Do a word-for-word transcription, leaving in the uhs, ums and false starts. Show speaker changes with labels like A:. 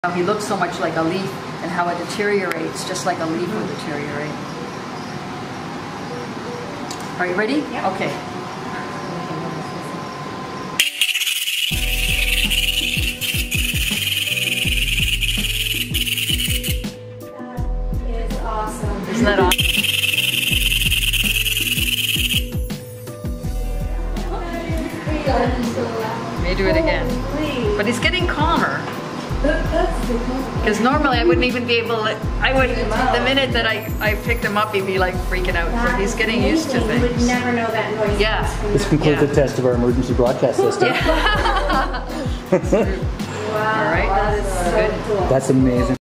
A: How he looks so much like a leaf and how it deteriorates just like a leaf would deteriorate. Are you ready?
B: Yeah.
A: Okay.
B: That is awesome.
A: Isn't that awesome? May do it again. But he's getting calmer. Because normally I wouldn't even be able to, I would, the minute that I, I picked him up, he'd be like freaking out. So he's getting used to things.
B: You would never know that noise.
A: Yeah.
C: This concludes
A: Yeah.
C: the test of our emergency broadcast system.
A: Yeah.
B: Wow.
A: All right.
B: That is so
A: Good.
B: cool.
C: That's amazing.